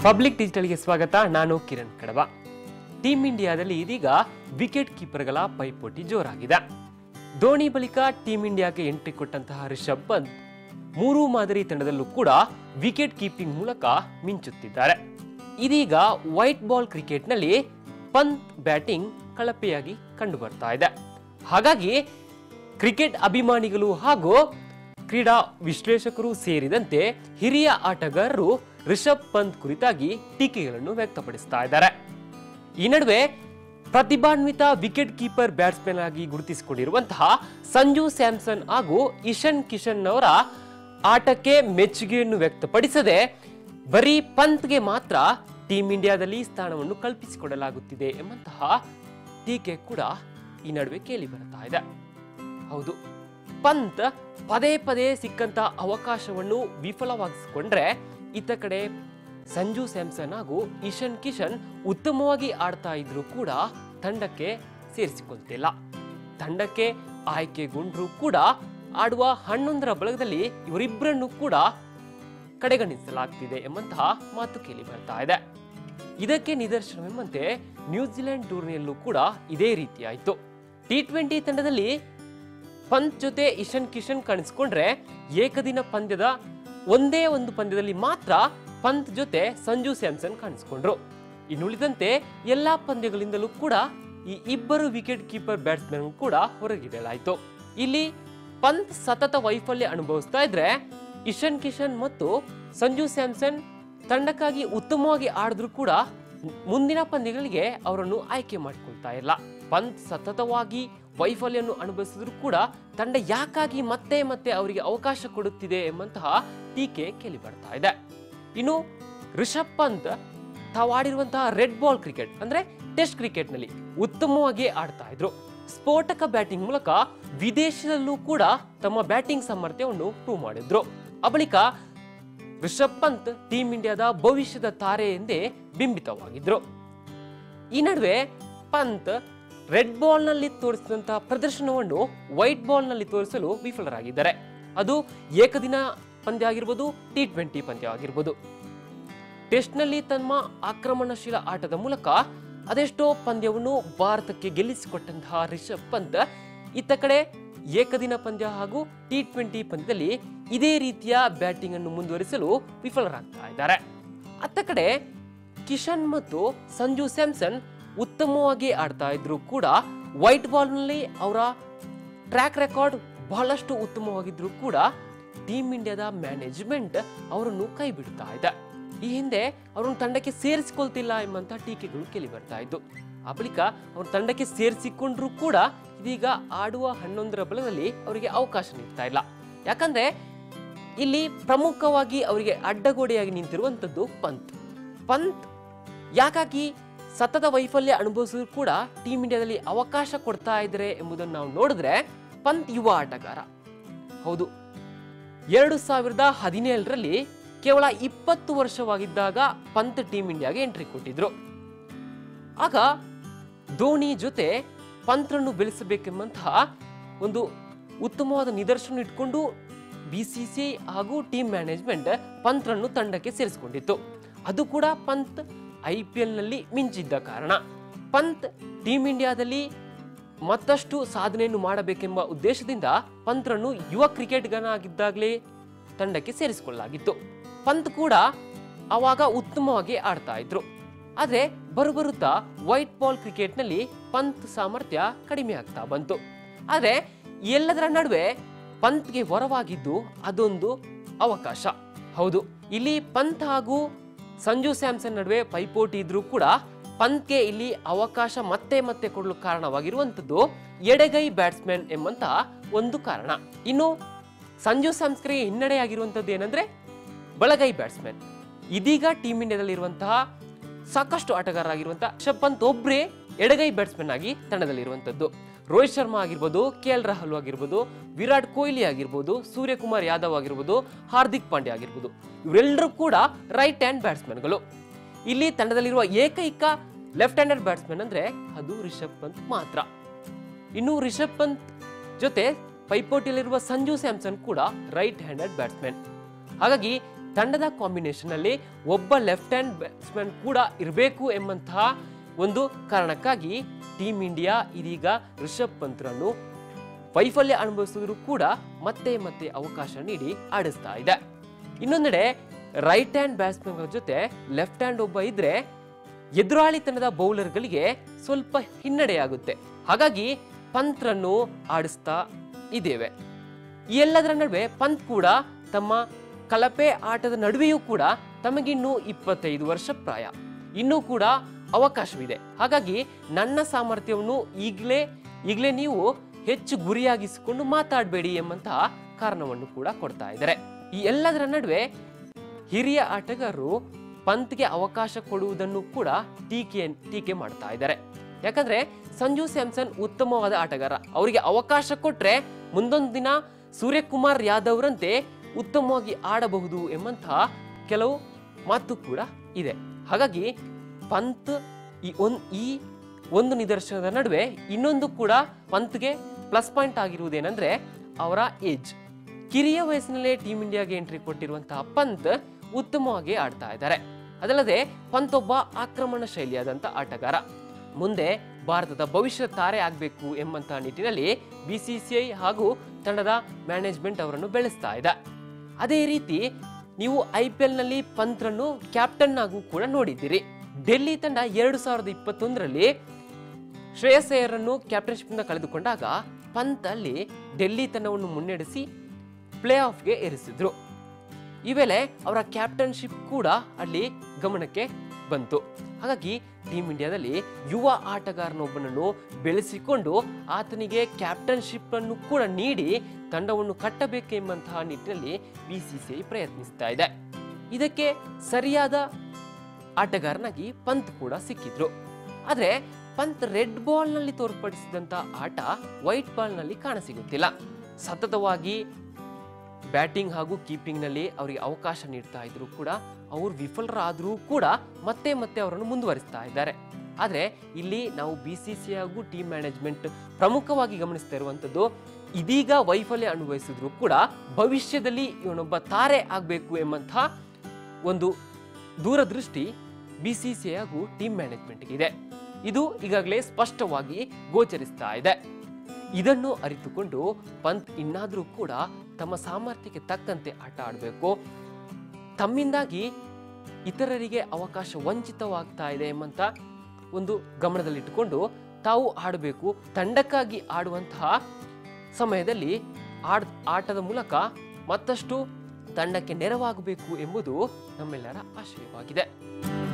Public ಡಿಜಿಟಲ್ಗೆ ಸ್ವಾಗತ. ನಾನು Kiran ಕಡವ. Team ಇಂಡಿಯಾದಲ್ಲಿ ಇದೀಗ ವಿಕೆಟ್ ಕೀಪರ್ಗಳ ಪೈಪೋಟಿ ಜೋರಾಗಿದೆ. ಧೋನಿ ಬಳಿಕ ಟೀಮ್ ಇಂಡಿಯಾಗೆ ಎಂಟ್ರಿ ಕೊಟ್ಟಂತಹ ರಿಷಬ್ ಪಂತ್ ಮೂರು ಮಾದರಿ ತಂಡದಲ್ಲೂ ಕೂಡ ವಿಕೆಟ್ ಕೀಪಿಂಗ್ ಮೂಲಕ ಮಿಂಚುತ್ತಿದ್ದಾರೆ. ಇದೀಗ ವೈಟ್ ಬಾಲ್ ಕ್ರಿಕೆಟ್ನಲ್ಲಿ ಪಂತ್ ಬ್ಯಾಟಿಂಗ್ ಕಳಪೆಯಾಗಿ ಕಂಡು ಬರ್ತಾ ಇದೆ. ಹಾಗಾಗಿ ಕ್ರಿಕೆಟ್ ಅಭಿಮಾನಿಗಳು ಹಾಗೂ ಕ್ರೀಡಾ ವಿಶ್ಲೇಷಕರು ಸೇರಿದಂತೆ ಹಿರಿಯ ಆಟಗಾರರು ರಿಷಬ್ ಪಂತ್ ಕುರಿತಾಗಿ ಟೀಕೆಗಳನ್ನು ವ್ಯಕ್ತಪಡಿಸ್ತಾ ಇದ್ದಾರೆ. ಈ ನಡುವೆ ಪ್ರತಿಭಾನ್ವಿತ ವಿಕೆಟ್ ಕೀಪರ್ ಬ್ಯಾಟ್ಸ್ಮನ್ ಆಗಿ ಗುರುತಿಸಿಕೊಂಡಿರುವಂತಹ ಸಂಜು ಸ್ಯಾಮ್ಸನ್ ಹಾಗೂ ಇಶಾನ್ ಕಿಶನ್ ಅವರ ಆಟಕ್ಕೆ ಮೆಚ್ಚುಗೆಯನ್ನು ವ್ಯಕ್ತಪಡಿಸದೆ ಬರೀ ಪಂತ್ಗೆ ಮಾತ್ರ ಟೀಮ್ ಇಂಡಿಯಾದಲ್ಲಿ ಸ್ಥಾನವನ್ನು ಕಲ್ಪಿಸಿಕೊಡಲಾಗುತ್ತಿದೆ ಎಂಬಂತಹ ಟೀಕೆ ಕೂಡ ಈ ನಡುವೆ ಕೇಳಿ ಬರ್ತಾ ಇದೆ. ಹೌದು, ಪಂತ್ ಪದೇ ಪದೇ ಸಿಕ್ಕಂತ ಅವಕಾಶವನ್ನು ವಿಫಲವಾಗಿಸಿಕೊಂಡ್ರೆ ಇತ್ತ ಕಡೆ ಸಂಜು ಸ್ಯಾಮ್ಸನ್ ಹಾಗೂ ಇಶಾನ್ ಕಿಶನ್ ಉತ್ತಮವಾಗಿ ಆಡ್ತಾ ಇದ್ರು ಕೂಡ ತಂಡಕ್ಕೆ ಸೇರಿಸಿಕೊಳ್ತಿಲ್ಲ. ತಂಡಕ್ಕೆ ಆಯ್ಕೆಗೊಂಡ್ರು ಕೂಡ ಆಡುವ 11ರ ಬಳಗದಲ್ಲಿ ಇವರಿಬ್ಬರನ್ನು ಕೂಡ ಕಡೆಗಣಿಸಲಾಗ್ತಿದೆ ಎಂಬಂತಹ ಮಾತು ಕೇಳಿ ಬರ್ತಾ ಇದೆ. ಇದಕ್ಕೆ ನಿದರ್ಶನವೆಂಬಂತೆ ನ್ಯೂಜಿಲೆಂಡ್ ಟೂರ್ನಿಯಲ್ಲೂ ಕೂಡ ಇದೇ ರೀತಿಯಾಯಿತು. T20 ತಂಡದಲ್ಲಿ ಪಂತ್ ಜೊತೆ ಇಶಾನ್ ಕಿಶನ್ ಕಾಣಿಸಿಕೊಂಡ್ರೆ ಏಕದಿನ ಪಂದ್ಯದ ಒಂದೇ ಒಂದು ಪಂದ್ಯದಲ್ಲಿ ಮಾತ್ರ ಪಂತ್ ಜೊತೆ ಸಂಜು ಸ್ಯಾಮ್ಸನ್ ಕಾಣಿಸಿಕೊಂಡ್ರು. ಇನ್ನುಳಿದಂತೆ ಎಲ್ಲಾ ಪಂದ್ಯಗಳಿಂದಲೂ ಕೂಡ ಈ ಇಬ್ಬರು ವಿಕೆಟ್ ಕೀಪರ್ ಬ್ಯಾಟ್ಸ್ಮನ್ ಕೂಡ ಹೊರಗಿಡಲಾಯಿತು. ಇಲ್ಲಿ ಪಂತ್ ಸತತ ವೈಫಲ್ಯ ಅನುಭವಿಸ್ತಾ ಇದ್ರೆ ಇಶಾನ್ ಕಿಶನ್ ಮತ್ತು ಸಂಜು ಸ್ಯಾಮ್ಸನ್ ತಂಡಕ್ಕಾಗಿ ಉತ್ತಮವಾಗಿ ಆಡಿದ್ರು ಕೂಡ ಮುಂದಿನ ಪಂದ್ಯಗಳಿಗೆ ಅವರನ್ನು ಆಯ್ಕೆ ಮಾಡಿಕೊಳ್ತಾ ಇಲ್ಲ. ಪಂತ್ ಸತತವಾಗಿ ವೈಫಲ್ಯವನ್ನು ಅನುಭವಿಸಿದ್ರು ಕೂಡ ತಂಡ ಯಾಕಾಗಿ ಮತ್ತೆ ಮತ್ತೆ ಅವರಿಗೆ ಅವಕಾಶ ಕೊಡುತ್ತಿದೆ ಎಂಬಂತಹ ಟೀಕೆ ಕೇಳಿ ಬರ್ತಾ ಇದೆ. ಇನ್ನು ರಿಷಬ್ ಪಂತ್ ತಾವಾಡಿರುವಂತಹ ರೆಡ್ ಬಾಲ್ ಕ್ರಿಕೆಟ್ ಅಂದ್ರೆ ಟೆಸ್ಟ್ ಕ್ರಿಕೆಟ್ ನಲ್ಲಿ ಉತ್ತಮವಾಗಿ ಆಡ್ತಾ ಇದ್ರು. ಸ್ಫೋಟಕ ಬ್ಯಾಟಿಂಗ್ ಮೂಲಕ ವಿದೇಶದಲ್ಲೂ ಕೂಡ ತಮ್ಮ ಬ್ಯಾಟಿಂಗ್ ಸಾಮರ್ಥ್ಯವನ್ನು ಪ್ರೂವ್ ಮಾಡಿದ್ರು. ಆ ಬಳಿಕ ರಿಷಬ್ ಪಂತ್ ಟೀಮ್ ಇಂಡಿಯಾದ ಭವಿಷ್ಯದ ತಾರೆ ಎಂದೇ ಬಿಂಬಿತವಾಗಿದ್ರು. ಈ ನಡುವೆ ಪಂತ್ ರೆಡ್ ಬಾಲ್ ನಲ್ಲಿ ತೋರಿಸಿದಂತಹ ಪ್ರದರ್ಶನವನ್ನು ವೈಟ್ ಬಾಲ್ ನಲ್ಲಿ ತೋರಿಸಲು ವಿಫಲರಾಗಿದ್ದಾರೆ. ಅದು ಏಕದಿನ ಪಂದ್ಯ ಆಗಿರ್ಬೋದು, T20 ಪಂದ್ಯ ಆಗಿರ್ಬೋದು. ಟೆಸ್ಟ್ ನಲ್ಲಿ ತಮ್ಮ ಆಕ್ರಮಣಶೀಲ ಆಟದ ಮೂಲಕ ಅದೆಷ್ಟೋ ಪಂದ್ಯವನ್ನು ಭಾರತಕ್ಕೆ ಗೆಲ್ಲಿಸಿಕೊಟ್ಟಂತಹ ರಿಷಬ್ ಪಂತ್ ಇತ್ತ ಕಡೆ ಏಕದಿನ ಪಂದ್ಯ ಹಾಗೂ T20 ಪಂದ್ಯದಲ್ಲಿ ಇದೇ ರೀತಿಯ ಬ್ಯಾಟಿಂಗ್ ಅನ್ನು ಮುಂದುವರಿಸಲು ವಿಫಲರಾಗ್ತಾ ಇದ್ದಾರೆ. ಅತ್ತ ಕಡೆ ಕಿಶನ್ ಮತ್ತು ಸಂಜು ಸ್ಯಾಮ್ಸನ್ ಉತ್ತಮವಾಗಿ ಆಡ್ತಾ ಇದ್ರು ಕೂಡ ವೈಟ್ ಬಾಲ್ ನಲ್ಲಿ ಅವರ ಟ್ರ್ಯಾಕ್ ರೆಕಾರ್ಡ್ ಬಹಳಷ್ಟು ಉತ್ತಮವಾಗಿದ್ರು ಕೂಡ ಟೀಮ್ ಇಂಡಿಯಾದ ಮ್ಯಾನೇಜ್ಮೆಂಟ್ ಅವರನ್ನು ಕೈ ಬಿಡ್ತಾ ಇದೆ. ಈ ಹಿಂದೆ ಅವರನ್ನು ತಂಡಕ್ಕೆ ಸೇರಿಸಿಕೊಳ್ತಿಲ್ಲ ಎಂಬಂತ ಟೀಕೆಗಳು ಕೇಳಿ ಬರ್ತಾ ಇದ್ದು. ಆ ಬಳಿಕ ಅವ್ರ ತಂಡಕ್ಕೆ ಸೇರಿಸಿಕೊಂಡ್ರು ಕೂಡ ಇದೀಗ ಆಡುವ 11ರ ಬಲದಲ್ಲಿ ಅವರಿಗೆ ಅವಕಾಶ ನೀಡ್ತಾ ಇಲ್ಲ. ಯಾಕಂದ್ರೆ ಇಲ್ಲಿ ಪ್ರಮುಖವಾಗಿ ಅವರಿಗೆ ಅಡ್ಡಗೋಡೆಯಾಗಿ ನಿಂತಿರುವಂತದ್ದು ಪಂತ್ ಯಾಕಾಗಿ ಸತತ ವೈಫಲ್ಯ ಅನುಭವಿಸಿದ್ರು ಕೂಡ ಟೀಮ್ ಇಂಡಿಯಾದಲ್ಲಿ ಅವಕಾಶ ಕೊಡ್ತಾ ಇದ್ದಾರೆ ಎಂಬುದನ್ನು ನಾವು ನೋಡಿದ್ರೆ ಪಂತ್ ಯುವ ಆಟಗಾರ. ಹೌದು, 2017ರಲ್ಲಿ ಕೇವಲ 20 ವರ್ಷವಾಗಿದ್ದಾಗ ಪಂತ್ ಟೀಮ್ ಇಂಡಿಯಾಗೆ ಎಂಟ್ರಿ ಕೊಟ್ಟಿದ್ರು. ಆಗ ಧೋನಿ ಜೊತೆ ಪಂತ್ರನ್ನು ಬೆಳೆಸಬೇಕೆಂಬಂತಹ ಒಂದು ಉತ್ತಮವಾದ ನಿದರ್ಶನ ಇಟ್ಕೊಂಡು BCCI ಹಾಗೂ ಟೀಮ್ ಮ್ಯಾನೇಜ್ಮೆಂಟ್ ಪಂತ್ರನ್ನು ತಂಡಕ್ಕೆ ಸೇರಿಸಿಕೊಂಡಿತ್ತು. ಅದು ಕೂಡ ಪಂತ್ IPL ನಲ್ಲಿ ಮಿಂಚಿದ್ದ ಕಾರಣ ಪಂತ್ ಟೀಮ್ ಇಂಡಿಯಾದಲ್ಲಿ ಮತ್ತಷ್ಟು ಸಾಧನೆಯನ್ನು ಮಾಡಬೇಕೆಂಬ ಉದ್ದೇಶದಿಂದ ಪಂತ್ರನ್ನು ಯುವ ಕ್ರಿಕೆಟ್ಗನಾಗಿದ್ದಾಗಲೇ ತಂಡಕ್ಕೆ ಸೇರಿಸಿಕೊಳ್ಳಲಾಗಿತ್ತು. ಪಂತ್ ಕೂಡ ಆವಾಗ ಉತ್ತಮವಾಗಿ ಆಡ್ತಾ ಇದ್ರು. ಆದ್ರೆ ಬರುತ್ತಾ ವೈಟ್ ಬಾಲ್ ಕ್ರಿಕೆಟ್ನಲ್ಲಿ ಪಂತ್ ಸಾಮರ್ಥ್ಯ ಕಡಿಮೆ ಆಗ್ತಾ ಬಂತು. ಆದ್ರೆ ಎಲ್ಲದರ ನಡುವೆ ಪಂತ್ಗೆ ವರವಾಗಿದ್ದು ಅದೊಂದು ಅವಕಾಶ. ಹೌದು, ಇಲ್ಲಿ ಪಂತ್ ಹಾಗೂ ಸಂಜು ಸ್ಯಾಮ್ಸನ್ ನಡುವೆ ಪೈಪೋಟಿ ಇದ್ರೂ ಕೂಡ ಪಂತ್ಗೆ ಇಲ್ಲಿ ಅವಕಾಶ ಮತ್ತೆ ಮತ್ತೆ ಕೊಡಲು ಕಾರಣವಾಗಿರುವಂತದ್ದು ಎಡಗೈ ಬ್ಯಾಟ್ಸ್ಮನ್ ಎಂಬಂತ ಒಂದು ಕಾರಣ. ಇನ್ನು ಸಂಜು ಸ್ಯಾಮ್ಸನ್ಗೆ ಹಿನ್ನಡೆಯಾಗಿರುವಂತದ್ದು ಏನಂದ್ರೆ ಬಲಗೈ ಬ್ಯಾಟ್ಸ್ಮನ್. ಇದೀಗ ಟೀಮ್ ಇಂಡಿಯಾದಲ್ಲಿ ಇರುವಂತಹ ಸಾಕಷ್ಟು ಆಟಗಾರರಾಗಿರುವಂತಹ ರಿಷಬ್ ಪಂತ್ ಒಬ್ಬರೇ ಎಡಗೈ ಬ್ಯಾಟ್ಸ್ಮನ್ ಆಗಿ ತಂಡದಲ್ಲಿರುವಂತದ್ದು. ರೋಹಿತ್ ಶರ್ಮಾ ಆಗಿರ್ಬೋದು, KL ರಾಹುಲ್ ಆಗಿರ್ಬೋದು, ವಿರಾಟ್ ಕೊಹ್ಲಿ ಆಗಿರ್ಬೋದು, ಸೂರ್ಯಕುಮಾರ್ ಯಾದವ್ ಆಗಿರ್ಬೋದು, ಹಾರ್ದಿಕ್ ಪಾಂಡ್ಯ ಆಗಿರ್ಬೋದು, ಇವರೆಲ್ಲರೂ ಕೂಡ ರೈಟ್ ಹ್ಯಾಂಡ್ ಬ್ಯಾಟ್ಸ್ಮನ್ಗಳು. ಇಲ್ಲಿ ತಂಡದಲ್ಲಿರುವ ಏಕೈಕ ಲೆಫ್ಟ್ ಹ್ಯಾಂಡೆಡ್ ಬ್ಯಾಟ್ಸ್ಮನ್ ಅಂದ್ರೆ ಅದು ರಿಷಬ್ ಪಂತ್ ಮಾತ್ರ. ಇನ್ನು ರಿಷಬ್ ಪಂತ್ ಜೊತೆ ಪೈಪೋಟಿಯಲ್ಲಿರುವ ಸಂಜು ಸ್ಯಾಮ್ಸನ್ ಕೂಡ ರೈಟ್ ಹ್ಯಾಂಡೆಡ್ ಬ್ಯಾಟ್ಸ್ಮನ್. ಹಾಗಾಗಿ ತಂಡದ ಕಾಂಬಿನೇಷನ್ ಅಲ್ಲಿ ಒಬ್ಬ ಲೆಫ್ಟ್ ಹ್ಯಾಂಡ್ ಬ್ಯಾಟ್ಸ್ಮನ್ ಕೂಡ ಇರಬೇಕು ಎಂಬಂತಹ ಒಂದು ಕಾರಣಕ್ಕಾಗಿ ಟೀಮ್ ಇಂಡಿಯಾ ಇದೀಗ ರಿಷಬ್ ಪಂತ್ರನ್ನು ವೈಫಲ್ಯ ಅನುಭವಿಸಿದ್ರು ಕೂಡ ಮತ್ತೆ ಮತ್ತೆ ಅವಕಾಶ ನೀಡಿ ಆಡಿಸ್ತಾ ಇದೆ. ಇನ್ನೊಂದೆಡೆ ರೈಟ್ ಹ್ಯಾಂಡ್ ಬ್ಯಾಟ್ಸ್ಮನ್ಗಳ ಜೊತೆ ಲೆಫ್ಟ್ ಹ್ಯಾಂಡ್ ಒಬ್ಬ ಇದ್ರೆ ಎದುರಾಳಿ ತಂಡದ ಬೌಲರ್ಗಳಿಗೆ ಸ್ವಲ್ಪ ಹಿನ್ನಡೆಯಾಗುತ್ತೆ. ಹಾಗಾಗಿ ಪಂತ್ರನ್ನು ಆಡಿಸ್ತಾ ಇದ್ದೇವೆ. ಈ ಎಲ್ಲದರ ನಡುವೆ ಪಂತ್ ಕೂಡ ತಮ್ಮ ಕಳಪೆ ಆಟದ ನಡುವೆಯೂ ಕೂಡ ತಮಗಿನ್ನೂ 25 ವರ್ಷ ಪ್ರಾಯ, ಇನ್ನೂ ಕೂಡ ಅವಕಾಶವಿದೆ. ಹಾಗಾಗಿ ನನ್ನ ಸಾಮರ್ಥ್ಯವನ್ನು ಈಗಲೇ ನೀವು ಹೆಚ್ಚು ಗುರಿಯಾಗಿಸಿಕೊಂಡು ಮಾತಾಡಬೇಡಿ ಎಂಬಂತಹ ಕಾರಣವನ್ನು ಕೂಡ ಕೊಡ್ತಾ ಇದ್ದಾರೆ. ಈ ಎಲ್ಲದರ ನಡುವೆ ಹಿರಿಯ ಆಟಗಾರರು ಪಂತ್ಗೆ ಅವಕಾಶ ಕೊಡುವುದನ್ನು ಕೂಡ ಟೀಕೆ ಮಾಡ್ತಾ ಇದ್ದಾರೆ. ಯಾಕಂದ್ರೆ ಸಂಜು ಸ್ಯಾಮ್ಸನ್ ಉತ್ತಮವಾದ ಆಟಗಾರ, ಅವರಿಗೆ ಅವಕಾಶ ಕೊಟ್ರೆ ಮುಂದೊಂದು ದಿನ ಸೂರ್ಯಕುಮಾರ್ ಯಾದವ್ ರಂತೆ ಉತ್ತಮವಾಗಿ ಆಡಬಹುದು ಎಂಬಂತಹ ಕೆಲವು ಮಾತು ಕೂಡ ಇದೆ. ಹಾಗಾಗಿ ಪಂತ್ ಈ ಒಂದು ನಿದರ್ಶನದ ನಡುವೆ ಇನ್ನೊಂದು ಕೂಡ ಪಂತ್ಗೆ ಪ್ಲಸ್ ಪಾಯಿಂಟ್ ಆಗಿರುವುದೇನೆಂದ್ರೆ ಅವರ ಏಜ್. ಕಿರಿಯ ವಯಸ್ಸಿನಲ್ಲೇ ಟೀಮ್ ಇಂಡಿಯಾಗೆ ಎಂಟ್ರಿ ಕೊಟ್ಟಿರುವಂತಹ ಪಂತ್ ಉತ್ತಮವಾಗಿ ಆಡ್ತಾ ಇದ್ದಾರೆ. ಅದಲ್ಲದೆ ಪಂತ್ ಒಬ್ಬ ಆಕ್ರಮಣ ಶೈಲಿಯಾದಂಥ ಆಟಗಾರ, ಮುಂದೆ ಭಾರತದ ಭವಿಷ್ಯ ತಾರೆ ಆಗಬೇಕು ಎಂಬಂತಹ ನಿಟ್ಟಿನಲ್ಲಿ BCCI ಹಾಗೂ ತಂಡದ ಮ್ಯಾನೇಜ್ಮೆಂಟ್ ಅವರನ್ನು ಬೆಳೆಸ್ತಾ ಇದೆ. ಅದೇ ರೀತಿ ನೀವು IPL ನಲ್ಲಿ ಪಂತ್ರನ್ನು ಕ್ಯಾಪ್ಟನ್ ಆಗೂ ಕೂಡ ನೋಡಿದ್ದೀರಿ. ಡೆಲ್ಲಿ ತಂಡ 2021ರಲ್ಲಿ ಶ್ರೇಯಸ್ ಅಯ್ಯರನ್ನು ಕ್ಯಾಪ್ಟನ್ಶಿಪ್ ಇಂದ ಕಳೆದುಕೊಂಡಾಗ ಪಂತ್ ಅಲ್ಲಿ ಡೆಲ್ಲಿ ತಂಡವನ್ನು ಮುನ್ನಡೆಸಿ ಪ್ಲೇ ಆಫ್ಗೆ ಏರಿಸಿದ್ರು. ಈ ವೇಳೆ ಅವರ ಕ್ಯಾಪ್ಟನ್ಶಿಪ್ ಕೂಡ ಅಲ್ಲಿ ಗಮನಕ್ಕೆ ಬಂತು. ಹಾಗಾಗಿ ಟೀಮ್ ಇಂಡಿಯಾದಲ್ಲಿ ಯುವ ಆಟಗಾರನೊಬ್ಬನನ್ನು ಬೆಳೆಸಿಕೊಂಡು ಆತನಿಗೆ ಕ್ಯಾಪ್ಟನ್ಶಿಪ್ ಅನ್ನು ಕೂಡ ನೀಡಿ ತಂಡವನ್ನು ಕಟ್ಟಬೇಕೆಂಬಂತಹ ನಿಟ್ಟಿನಲ್ಲಿ BCCI ಪ್ರಯತ್ನಿಸ್ತಾ ಇದೆ. ಇದಕ್ಕೆ ಸರಿಯಾದ ಆಟಗಾರನಾಗಿ ಪಂತ್ ಕೂಡ ಸಿಕ್ಕಿದ್ರು. ಆದ್ರೆ ಪಂತ್ ರೆಡ್ ಬಾಲ್ ನಲ್ಲಿ ತೋರ್ಪಡಿಸಿದಂತ ಆಟ ವೈಟ್ ಬಾಲ್ ನಲ್ಲಿ ಕಾಣಸಿಗುತ್ತಿಲ್ಲ. ಸತತವಾಗಿ ಬ್ಯಾಟಿಂಗ್ ಹಾಗೂ ಕೀಪಿಂಗ್ ನಲ್ಲಿ ಅವರಿಗೆ ಅವಕಾಶ ನೀಡ್ತಾ ಇದ್ರು ಕೂಡ ಅವರು ವಿಫಲರಾದರೂ ಕೂಡ ಮತ್ತೆ ಮತ್ತೆ ಅವರನ್ನು ಮುಂದುವರಿಸ್ತಾ ಇದ್ದಾರೆ. ಆದರೆ ಇಲ್ಲಿ ನಾವು BCCI ಹಾಗೂ ಟೀಮ್ ಮ್ಯಾನೇಜ್ಮೆಂಟ್ ಪ್ರಮುಖವಾಗಿ ಗಮನಿಸ್ತಾ ಇರುವಂಥದ್ದು, ಇದೀಗ ವೈಫಲ್ಯ ಅನುಭವಿಸಿದ್ರು ಕೂಡ ಭವಿಷ್ಯದಲ್ಲಿ ಇವನೊಬ್ಬ ತಾರೆ ಆಗಬೇಕು ಎಂಬಂತಹ ಒಂದು ದೂರದೃಷ್ಟಿ BCCI ಹಾಗೂ ಟೀಮ್ ಮ್ಯಾನೇಜ್ಮೆಂಟ್ಗೆ ಇದೆ. ಇದು ಈಗಾಗಲೇ ಸ್ಪಷ್ಟವಾಗಿ ಗೋಚರಿಸ್ತಾ ಇದೆ. ಇದನ್ನು ಅರಿತುಕೊಂಡು ಪಂತ್ ಇನ್ನಾದರೂ ಕೂಡ ತಮ್ಮ ಸಾಮರ್ಥ್ಯಕ್ಕೆ ತಕ್ಕಂತೆ ಆಟ ಆಡಬೇಕು, ತಮ್ಮಿಂದಾಗಿ ಇತರರಿಗೆ ಅವಕಾಶ ವಂಚಿತವಾಗ್ತಾ ಇದೆ ಎಂಬಂತ ಒಂದು ಗಮನದಲ್ಲಿಟ್ಟುಕೊಂಡು ತಾವು ಆಡಬೇಕು. ತಂಡಕ್ಕಾಗಿ ಆಡುವಂತಹ ಸಮಯದಲ್ಲಿ ಆಟದ ಮೂಲಕ ಮತ್ತಷ್ಟು ತಂಡಕ್ಕೆ ನೆರವಾಗಬೇಕು ಎಂಬುದು ನಮ್ಮೆಲ್ಲರ ಆಶಯವಾಗಿದೆ.